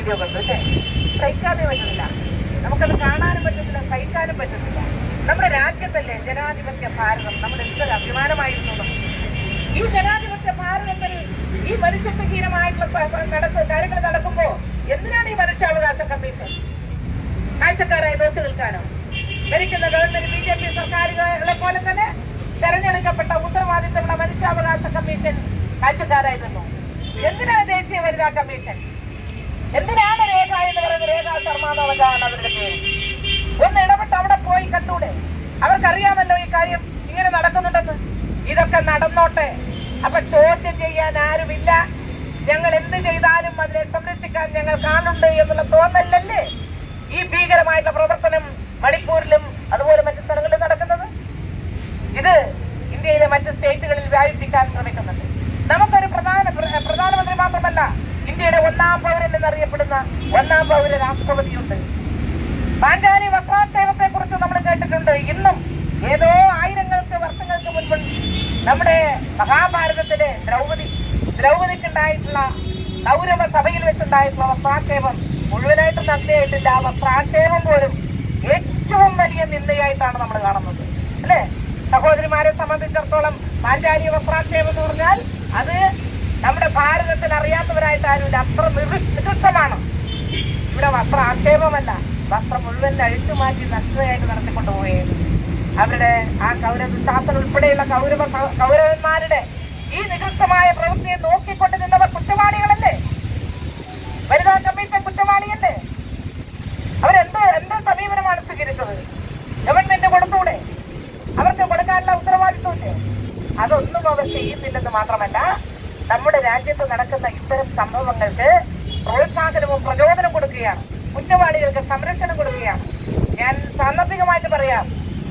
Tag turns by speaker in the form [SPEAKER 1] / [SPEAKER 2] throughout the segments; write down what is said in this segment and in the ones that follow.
[SPEAKER 1] Video കണ്ടു അല്ലേ? സഹിക്കാനേ പറ്റുന്നില്ല, നമുക്കത് കാണാനും പറ്റുന്നില്ല, സഹിക്കാനും പറ്റുന്നില്ല. നമ്മുടെ രാജ്യത്തല്ലേ ജനാധിപത്യ ഭാരതം, നമ്മുടെ എന്തൊരു അഭിമാനമായിരുന്നു. ഈ ജനാധിപത്യ ഭാരതത്തിൽ ഈ മനുഷ്യത്വഹീനമായിട്ടുള്ള കാര്യങ്ങൾ നടക്കുമ്പോ എന്തിനാണ് ഈ മനുഷ്യാവകാശ കമ്മീഷൻ? കാഴ്ചക്കാരായി നോക്കി നിൽക്കാനോ? ഭരിക്കുന്ന ഗവൺമെന്റ് BJP സർക്കാരുകളെ പോലെ തന്നെ തെരഞ്ഞെടുക്കപ്പെട്ട ഉത്തരവാദിത്തമുള്ള മനുഷ്യാവകാശ കമ്മീഷൻ കാഴ്ചക്കാരായി നിന്നു. എന്തിനാണ് ദേശീയ വനിതാ കമ്മീഷൻ? എന്തിനാണ് രേഖ എന്ന് പറയുന്നത്? രേഖാ ശർമ്മ എന്നുള്ളതാണ് അവരുടെ പേര്. ഒന്ന് ഇടപെട്ട് അവിടെ പോയി കണ്ടൂടെ? അവർക്കറിയാമല്ലോ ഈ കാര്യം ഇങ്ങനെ നടക്കുന്നുണ്ടെന്ന്. ഇതൊക്കെ നടന്നോട്ടെ, അപ്പൊ ചോദ്യം ചെയ്യാൻ ആരുമില്ല. ഞങ്ങൾ എന്ത് ചെയ്താലും അതിനെ സംരക്ഷിക്കാൻ ഞങ്ങൾ കാണുന്നുണ്ട് എന്നുള്ള തോന്നലല്ലേ ഈ ഭീകരമായിട്ടുള്ള പ്രവർത്തനം മണിപ്പൂരിലും അതുപോലെ മറ്റു സ്ഥലങ്ങളിലും നടക്കുന്നത്? ഇത് ഇന്ത്യയിലെ മറ്റ് സ്റ്റേറ്റുകളിൽ വ്യാപിപ്പിക്കാൻ ശ്രമിക്കുന്നുണ്ട്. നമുക്കൊരു പ്രധാനമന്ത്രി മാത്രമല്ല, ഇന്ത്യയുടെ ഒന്നാം പൗരൻ എന്നറിയപ്പെടുന്ന ഒന്നാം പൗര രാഷ്ട്രപതിയുണ്ട്. പാഞ്ചാലി വസ്ത്രാക്ഷേപത്തെ കുറിച്ച് നമ്മൾ കേട്ടിട്ടുണ്ട്. ഇന്നും ഏതോ ആയിരങ്ങൾക്ക് വർഷങ്ങൾക്ക് മുൻപ് നമ്മുടെ മഹാഭാരതത്തിലെ ദ്രൗപദിക്കുണ്ടായിട്ടുള്ള കൗരവ സഭയിൽ വെച്ചുണ്ടായിട്ടുള്ള വസ്ത്രാക്ഷേപം മുഴുവനായിട്ടും നന്ദിയായിട്ടില്ല. ആ വസ്ത്രാക്ഷേപം പോലും ഏറ്റവും വലിയ നിന്ദയായിട്ടാണ് നമ്മൾ കാണുന്നത് അല്ലെ? സഹോദരിമാരെ സംബന്ധിച്ചിടത്തോളം പാഞ്ചാലി വസ്ത്രാക്ഷേപം എന്ന് പറഞ്ഞാൽ അത് നമ്മുടെ ഭാരതത്തിൽ അറിയാത്തവരായിട്ട് ആരുമില്ല, അത്ര നികൃഷ്ടമാണ്. ഇവിടെ വസ്ത്രാക്ഷേപമല്ല, വസ്ത്രം മുഴുവൻ അഴിച്ചു മാറ്റി നഗ്നയായിട്ട് നടത്തിക്കൊണ്ടുപോയത് അവരുടെ ആ കൗരവശാസനം ഉൾപ്പെടെയുള്ള കൗരവന്മാരുടെ ഈ നികൃഷ്ടമായ പ്രവൃത്തിയെ നോക്കിക്കൊണ്ട് നിന്നവർ കുറ്റവാളികളല്ലേ? വനിതാ കമ്മീഷൻ കുറ്റവാളിയല്ലേ? അവരെന്ത് സമീപനമാണ് സ്വീകരിച്ചത്? ഗവൺമെന്റ് കൊടുത്തൂടെ? അവർക്ക് കൊടുക്കാനുള്ള ഉത്തരവാദിത്വമില്ലേ? അതൊന്നും അവർ ചെയ്യുന്നില്ലെന്ന് മാത്രമല്ല, നമ്മുടെ രാജ്യത്ത് നടക്കുന്ന ഇത്തരം സംഭവങ്ങൾക്ക് പ്രോത്സാഹനവും പ്രചോദനം കൊടുക്കുകയാണ്, കുറ്റവാളികൾക്ക് സംരക്ഷണം കൊടുക്കുകയാണ്. ഞാൻ സാന്ദർഭികമായിട്ട് പറയാം,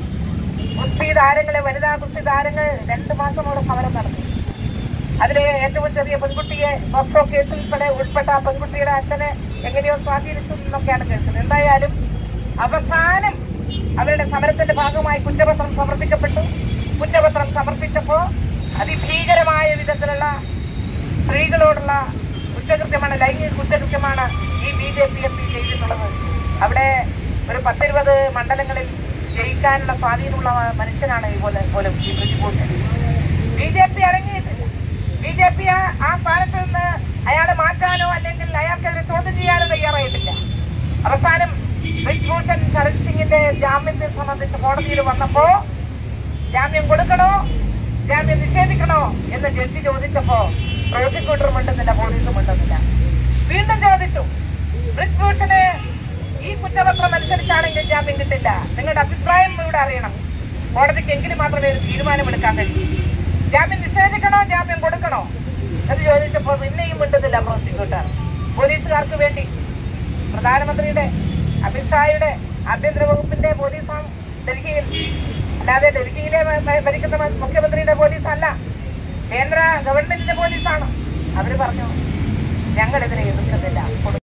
[SPEAKER 1] കുസ്തി താരങ്ങളെ, വനിതാ കുസ്തി താരങ്ങൾ 2 മാസമോടെ സമരം നടത്തി. അതിലെ ഏറ്റവും ചെറിയ പെൺകുട്ടിയെ പോക്സോ കേസിൽ ഉൾപ്പെട്ട ആ പെൺകുട്ടിയുടെ അച്ഛനെ എങ്ങനെയോ സ്വാധീനിച്ചു എന്നൊക്കെയാണ് കേൾക്കുന്നത്. എന്തായാലും അവസാനം അവരുടെ സമരത്തിന്റെ ഭാഗമായി കുറ്റപത്രം സമർപ്പിക്കപ്പെട്ടു. കുറ്റപത്രം സമർപ്പിച്ചപ്പോ അതിഭീകരമായ വിധത്തിലുള്ള സ്ത്രീകളോടുള്ള കുറ്റകൃത്യമാണ്, ലൈംഗിക കുറ്റകൃത്യമാണ് ഈ BJP MP ചെയ്തിട്ടുള്ളത്. അവിടെ ഒരു 10-20 മണ്ഡലങ്ങളിൽ ജയിക്കാനുള്ള സ്വാധീനമുള്ള മനുഷ്യനാണ് പോലും ഈ ബ്രിജ്ഭൂഷൺ. BJP അടങ്ങിയിട്ടില്ല. BJP ആ സ്ഥാനത്ത് നിന്ന് അയാളെ മാറ്റാനോ അല്ലെങ്കിൽ അയാൾക്കെതിരെ ചോദ്യം ചെയ്യാനോ തയ്യാറായിട്ടില്ല. അവസാനം ബ്രിജ്ഭൂഷൺ ശരൺ സിംഗിന്റെ ജാമ്യത്തെ സംബന്ധിച്ച് കോടതിയിൽ വന്നപ്പോ ജാമ്യം കൊടുക്കണോ ജാമ്യം നിഷേധിക്കണോ എന്ന് ജഡ്ജി ചോദിച്ചപ്പോ പ്രോസിക്യൂട്ടറും ഉണ്ടെന്നില്ല, പോലീസും ഉണ്ടെന്നില്ല. വീണ്ടും ചോദിച്ചു, ബ്രിജ്ഭൂഷണ് ഈ കുറ്റപത്രം അനുസരിച്ചാണെങ്കിൽ ജാമ്യം കിട്ടില്ല, നിങ്ങളുടെ അഭിപ്രായം ഇവിടെ അറിയണം, കോടതിക്ക് എങ്കിലും മാത്രമേ ഒരു തീരുമാനമെടുക്കാൻ കഴിയൂ. ജാമ്യം നിഷേധിക്കണോ ജാമ്യം കൊടുക്കണോ എന്ന് ചോദിച്ചപ്പോൾ പിന്നെയും ഉണ്ടെന്നില്ല പ്രോസിക്യൂട്ടർ. പോലീസുകാർക്ക് വേണ്ടി പ്രധാനമന്ത്രിയുടെ, അമിത്ഷായുടെ ആഭ്യന്തര വകുപ്പിന്റെ പോലീസാണ് ഡൽഹിയിൽ, അല്ലാതെ ഡൽഹിയിലെ ഭരിക്കുന്ന മുഖ്യമന്ത്രിയുടെ പോലീസല്ല, കേന്ദ്ര ഗവൺമെന്റിന്റെ പോലീസാണ്. അവര് പറഞ്ഞു ഞങ്ങളിതിനെ എതിർക്കുന്നില്ല.